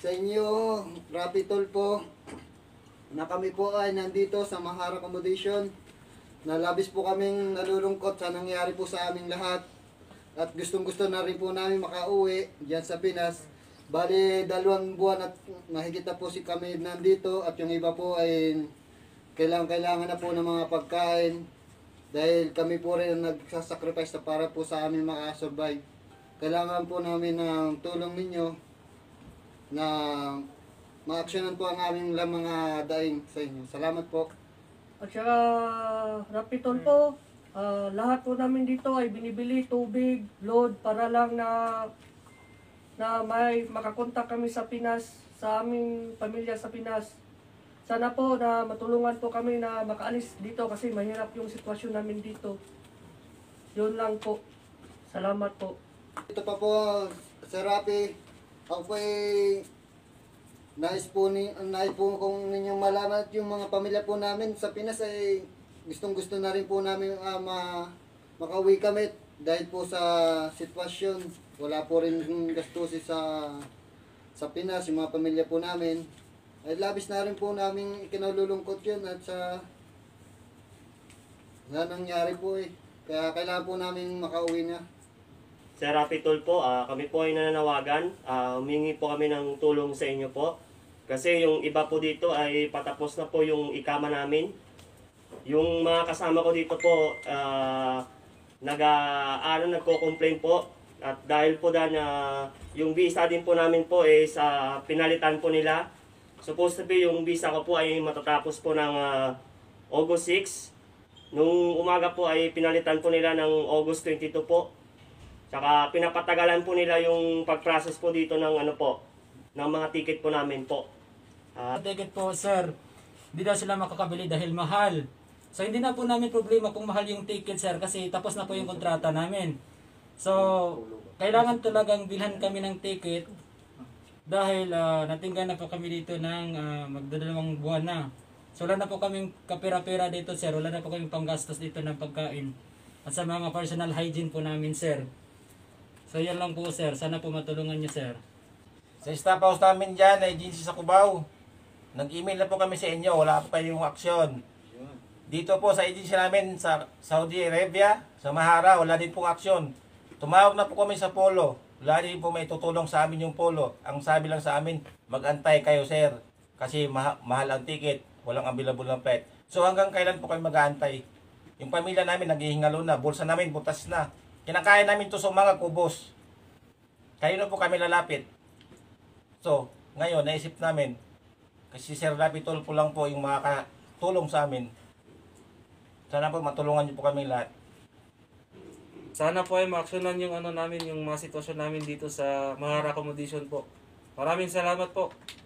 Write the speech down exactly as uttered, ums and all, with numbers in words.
sa inyo, Rapi Tulpo, na kami po ay nandito sa Mahara Accommodation. Nalabis po kaming nalulungkot sa nangyari po sa aming lahat. At gustong gusto na rin po namin makauwi diyan sa Pinas. Bali, dalawang buwan at mahigit na po si kami nandito. At yung iba po ay kailangan-kailangan na po ng mga pagkain. Dahil kami po rin nagsasacrifice na para po sa amin makasurvive. Kailangan po namin ng tulong ninyo na ma-actionan po ang aming mga daing sa inyo. Salamat po. At saka, Rapi Tulpo, uh, lahat po namin dito ay binibili tubig, load, para lang na na may makakontak kami sa Pinas, sa aming pamilya sa Pinas. Sana po na matulungan po kami na makaalis dito kasi mahirap yung sitwasyon namin dito. Yun lang po. Salamat po. Ito pa po, Sir Rapi, ako po ay nais po, ni, nais po kung ninyong malaman at yung mga pamilya po namin sa Pinas ay gustong gusto na rin po namin uh, ma, makauwi kami dahil po sa sitwasyon. Wala po rin gastusin sa, sa Pinas, yung mga pamilya po namin. Ay labis na rin po namin ikinalulungkot yun at sa na nangyari po eh. Kaya kailangan po namin makauwi na. Sir Rapi Tulpo, uh, kami po ay nananawagan. Uh, humingi po kami ng tulong sa inyo po. Kasi yung iba po dito ay patapos na po yung ikama namin. Yung mga kasama ko dito po, uh, nag, uh, ano, nagko-complain po. At dahil po dahil uh, yung visa din po namin po is uh, pinalitan po nila. Supposed to be yung visa ko po ay matatapos po ng uh, August sixth. Nung umaga po ay pinalitan po nila ng August twenty-two po. Tsaka pinapatagalan po nila yung pag-process po dito ng ano po, ng mga ticket po namin po. Uh, ticket po, sir, hindi daw sila makakabili dahil mahal. So hindi na po namin problema kung mahal yung ticket, sir, kasi tapos na po yung kontrata namin. So kailangan talagang bilhan kami ng ticket dahil uh, natinggan na po kami dito ng uh, magdadalawang buwan na. So wala na po kaming kapera-pera dito, sir. Wala na po kaming panggastos dito ng pagkain. At sa mga personal hygiene po namin, sir. So yan lang po, sir. Sana po matulungan niyo, sir. Sa staff house namin dyan, na agency sa Cubao, nag-email na po kami sa inyo, wala pa kayong aksyon. Dito po sa agency namin sa Saudi Arabia, sa Mahara, wala din pong aksyon. Tumawag na po kami sa Polo, wala din po may tutulong sa amin yung Polo. Ang sabi lang sa amin, mag-antay kayo, sir, kasi ma mahal ang ticket, walang available ng flight. So hanggang kailan po kayo mag-aantay? Yung pamilya namin naghihingalo na, bulsa namin butas na. Kinakain namin to sa mga kubos. Kayo na po kami lalapit. So, ngayon, naisip namin, kasi Sir Rapi Tulpo lang po yung makakatulong sa amin. Sana po matulungan niyo po kami lahat. Sana po ay maaksyonan yung ano namin, yung mga sitwasyon namin dito sa Mahara Accommodation po. Maraming salamat po.